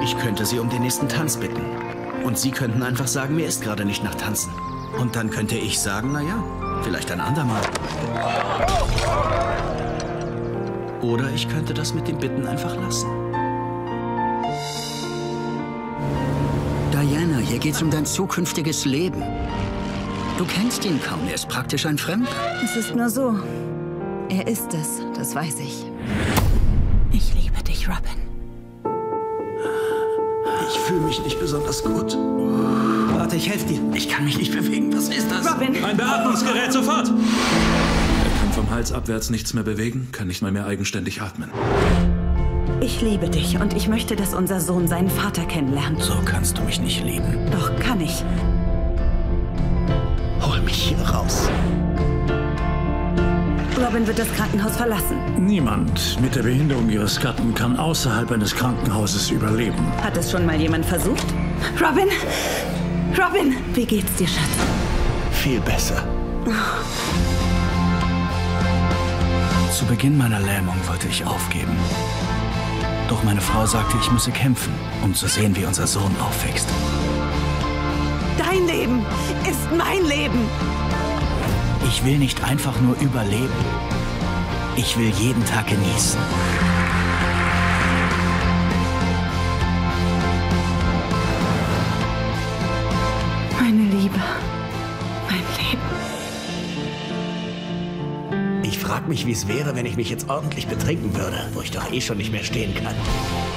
Ich könnte sie um den nächsten Tanz bitten. Und sie könnten einfach sagen, mir ist gerade nicht nach Tanzen. Und dann könnte ich sagen, naja, vielleicht ein andermal. Oder ich könnte das mit dem Bitten einfach lassen. Diana, hier geht's um dein zukünftiges Leben. Du kennst ihn kaum, er ist praktisch ein Fremder. Es ist nur so. Er ist es, das weiß ich. Ich liebe dich, Robin. Ich fühle mich nicht besonders gut. Warte, ich helfe dir. Ich kann mich nicht bewegen. Was ist das? Robin! Ein Beatmungsgerät, sofort! Er kann vom Hals abwärts nichts mehr bewegen, kann nicht mal mehr eigenständig atmen. Ich liebe dich und ich möchte, dass unser Sohn seinen Vater kennenlernt. So kannst du mich nicht lieben. Doch kann ich. Hol mich hier raus. Robin wird das Krankenhaus verlassen. Niemand mit der Behinderung ihres Gatten kann außerhalb eines Krankenhauses überleben. Hat es schon mal jemand versucht? Robin! Robin! Wie geht's dir, Schatz? Viel besser. Zu Beginn meiner Lähmung wollte ich aufgeben. Doch meine Frau sagte, ich müsse kämpfen, um zu sehen, wie unser Sohn aufwächst. Dein Leben ist mein Leben! Ich will nicht einfach nur überleben. Ich will jeden Tag genießen. Meine Liebe. Mein Leben. Ich frag mich, wie es wäre, wenn ich mich jetzt ordentlich betrinken würde, wo ich doch eh schon nicht mehr stehen kann.